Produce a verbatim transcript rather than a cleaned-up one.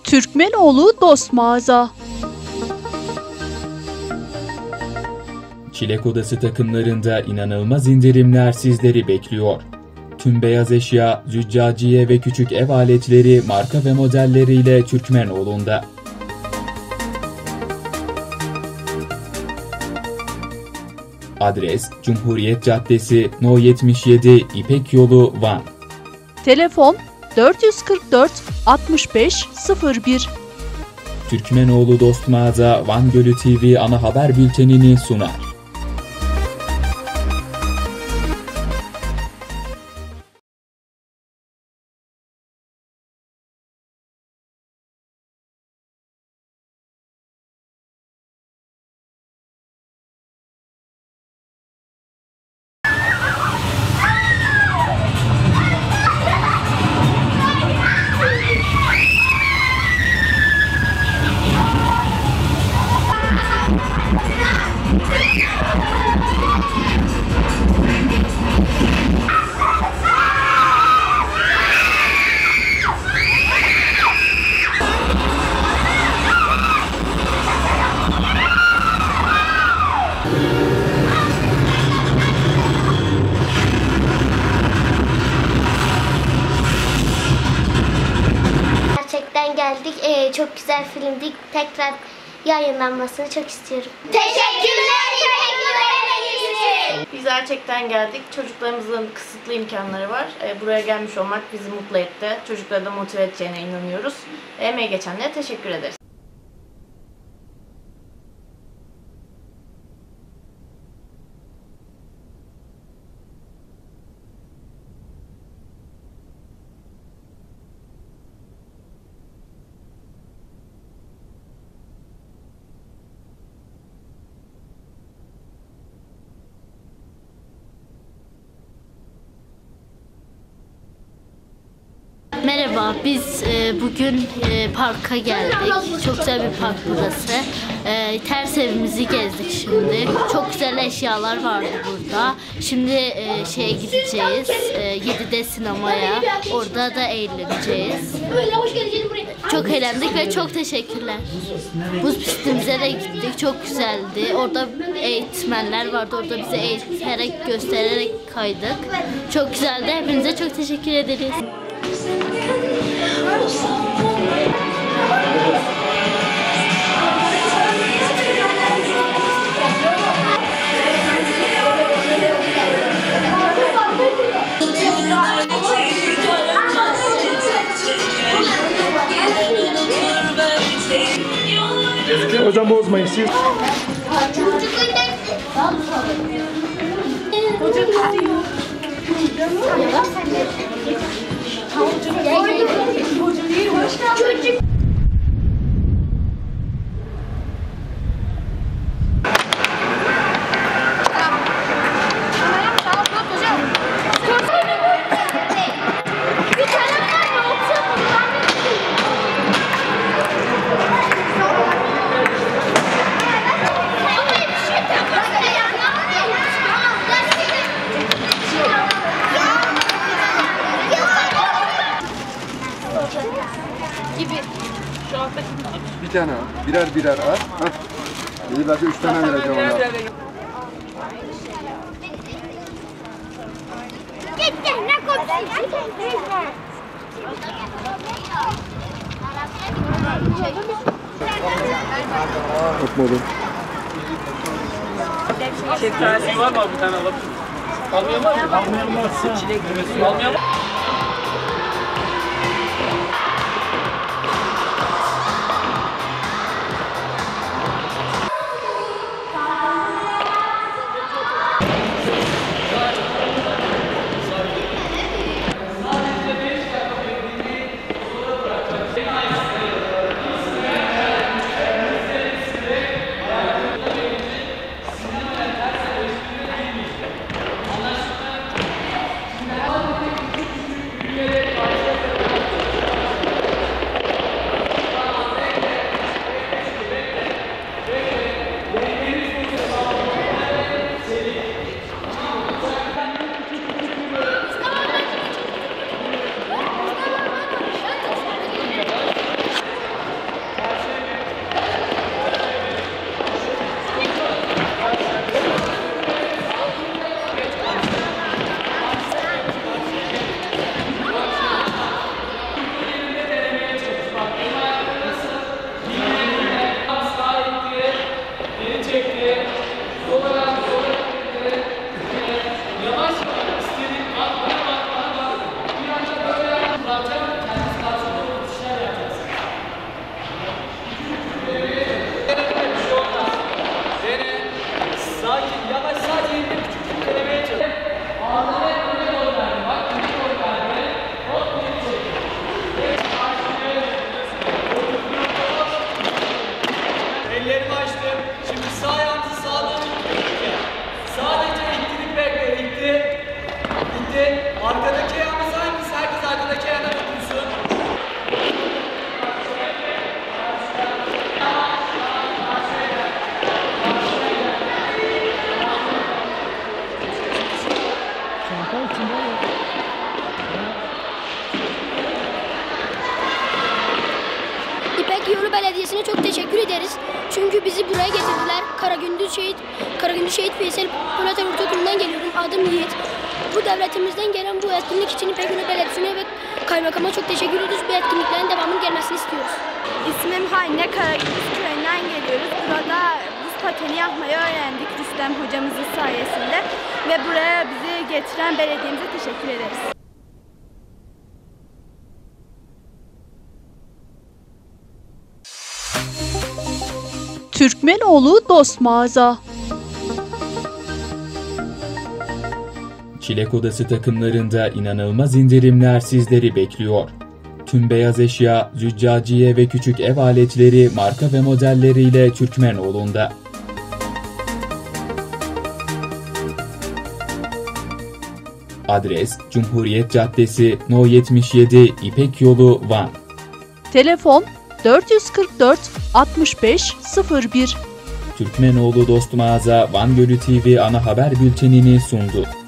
Türkmenoğlu Dost Mağaza. Çilek Odası takımlarında inanılmaz indirimler sizleri bekliyor. Tüm beyaz eşya, züccaciye ve küçük ev aletleri marka ve modelleriyle Türkmenoğlu'nda. Adres Cumhuriyet Caddesi No yetmiş yedi İpek Yolu Van. Telefon dört yüz kırk dört altmış beş sıfır bir. Türkmenoğlu Dost Mağaza Van Gölü T V ana haber bültenini sunar. Gerçekten geldik. Ee, çok güzel filmdi. Tekrar yayınlanmasını çok istiyorum. Teşekkürler. Biz gerçekten geldik. Çocuklarımızın kısıtlı imkanları var. Ee, buraya gelmiş olmak bizi mutlu etti. Çocukları da motive edeceğine inanıyoruz. Emeği geçenlere teşekkür ederiz. Merhaba, biz e, bugün e, parka geldik. Çok güzel bir park burası. E, ters evimizi gezdik şimdi. Çok güzel eşyalar vardı burada. Şimdi e, şeye gideceğiz, e, yedide sinemaya. Orada da eğleneceğiz. Çok eğlendik ve çok teşekkürler. Buz pistimize de gittik, çok güzeldi. Orada eğitmenler vardı, orada bize eğiterek, göstererek kaydık. Çok güzeldi, hepinize çok teşekkür ederiz. Hocam bozmayın siz. Çocuk. Bir tane al. Birer birer al. Hah. İyi belki üç tane vereceğim ona. Gitti. Ne kopsun? Tutmadım. Şeftali var mı? Bir tane alalım. Almayan var mı? Almayan varsa. Çilek. Almayan var. İpekyolu Belediyesi'ne çok teşekkür ederiz. Çünkü bizi buraya getirdiler. Karagündüz Şehit, Karagündüz Şehit Veysel Polat Ortaokulu'ndan geliyorum. Adım Yiğit. Bu devletimizden gelen bu etkinlik için İpekyolu Belediyesi'ne ve kaymakama çok teşekkür ediyoruz. Bu etkinliklerin devamının gelmesini istiyoruz. İsmim Hayne, Karagündüz köyünden geliyoruz. Burada buz pateni yapmayı öğrendik Rüstem hocamızın sayesinde. Ve buraya bizi getiren belediyemize teşekkür ederiz. Türkmenoğlu Dost Mağaza. Çilek Odası takımlarında inanılmaz indirimler sizleri bekliyor. Tüm beyaz eşya, züccaciye ve küçük ev aletleri marka ve modelleriyle Türkmenoğlu'nda. Adres Cumhuriyet Caddesi No yetmiş yedi İpek Yolu Van. Telefon dört yüz kırk dört altmış beş sıfır bir. Türkmenoğlu Dost Mağaza Van Gölü T V ana haber bültenini sundu.